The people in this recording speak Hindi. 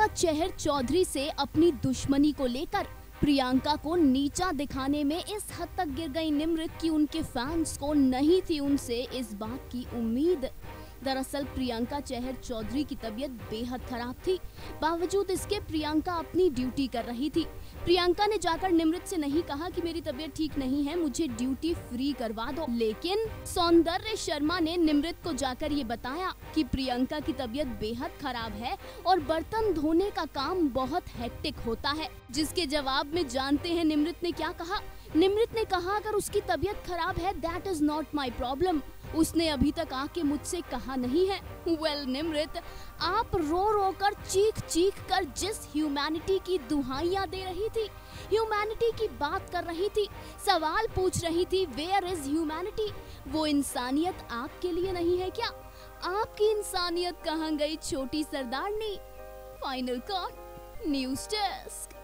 प्रियंका चहर चौधरी से अपनी दुश्मनी को लेकर प्रियंका को नीचा दिखाने में इस हद तक गिर गई निम्रत कि उनके फैंस को नहीं थी उनसे इस बात की उम्मीद। दरअसल प्रियंका चहर चौधरी की तबीयत बेहद खराब थी। बावजूद इसके प्रियंका अपनी ड्यूटी कर रही थी। प्रियंका ने जाकर निम्रत से नहीं कहा कि मेरी तबीयत ठीक नहीं है, मुझे ड्यूटी फ्री करवा दो, लेकिन सौंदर्य शर्मा ने निम्रत को जाकर ये बताया कि प्रियंका की तबीयत बेहद खराब है और बर्तन धोने का काम बहुत हेक्टिक होता है। जिसके जवाब में जानते हैं निम्रत ने क्या कहा। निम्रत ने कहा अगर उसकी तबीयत खराब है that is not my problem. उसने अभी तक आके मुझसे कहा नहीं है। वेल निम्रत, आप रो रो कर चीख चीख कर जिस ह्यूमैनिटी की दुहाइयां दे रही थी, ह्यूमैनिटी की बात कर रही थी, सवाल पूछ रही थी वेयर इज ह्यूमैनिटी, वो इंसानियत आपके लिए नहीं है क्या? आपकी इंसानियत कहाँ गई Choti Sardarni? Final call news desk.